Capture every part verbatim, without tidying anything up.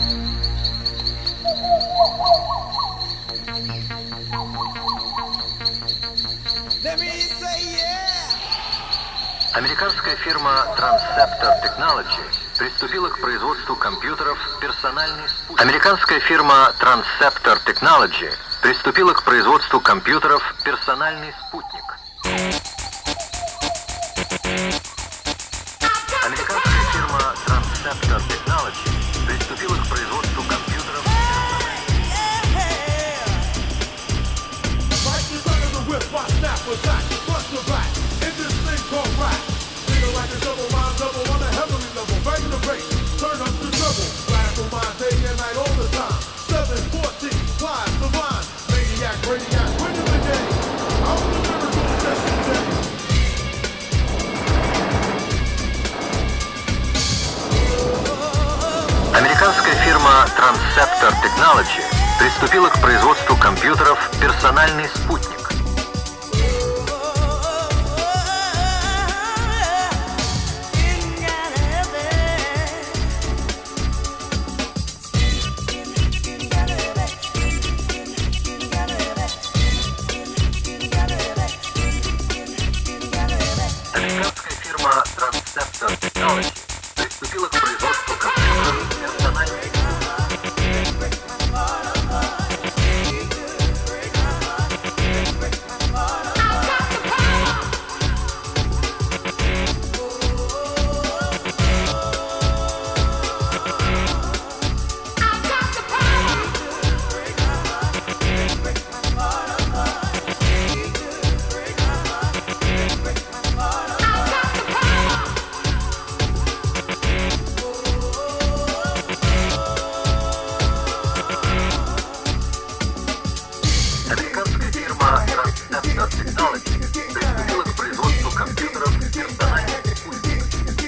Американская фирма Transceptor Technology приступила к производству компьютеров «Персональный спутник». Американская фирма Transceptor Technology приступила к производству компьютеров «Персональный спутник». Американская фирма Transceptor Technology приступила к производству компьютеров Американская фирма Transceptor Technology приступила к производству компьютеров «Персональный спутник». Американская фирма Transceptor Technology приступила к производству компьютеров «Персональный спутник». Американская фирма Transceptor Technology приступила к производству компьютеров «Персональный спутник».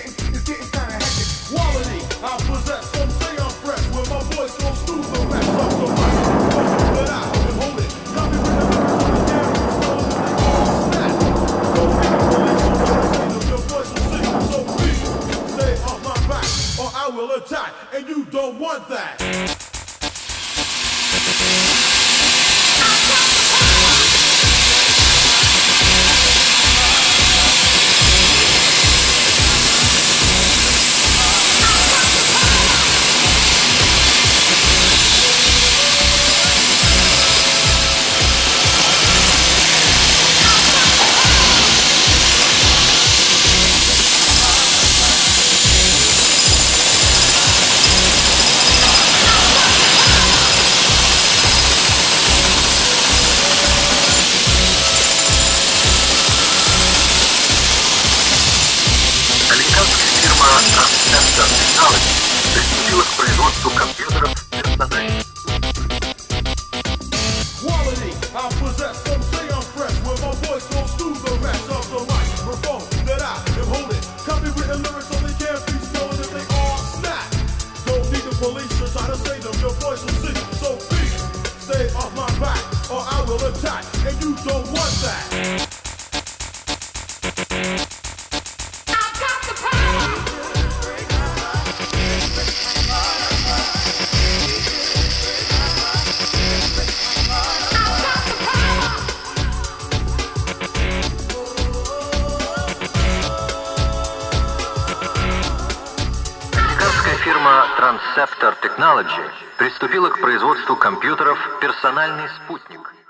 Transceptor Technology приступила к производству компьютеров «Персональный Фирма Transceptor Technology приступила к производству компьютеров «Персональный спутник».